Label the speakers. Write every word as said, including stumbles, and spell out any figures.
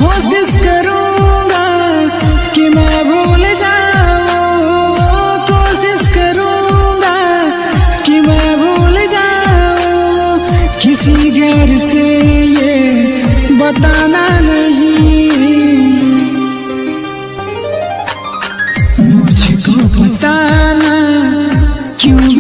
Speaker 1: कोशिश करूंगा कि मैं भूल जाऊं, कोशिश करूंगा कि मैं भूल जाऊं, किसी गैर से ये बताना नहीं, मुझको बताना क्यों